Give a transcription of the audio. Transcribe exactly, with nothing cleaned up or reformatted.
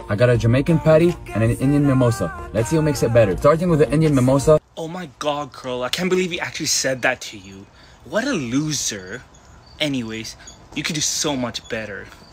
I got a Jamaican patty and an Indian mimosa. Let's see who makes it better. Starting with the Indian mimosa. Oh my god, girl, I can't believe he actually said that to you. What a loser. Anyways, you could do so much better.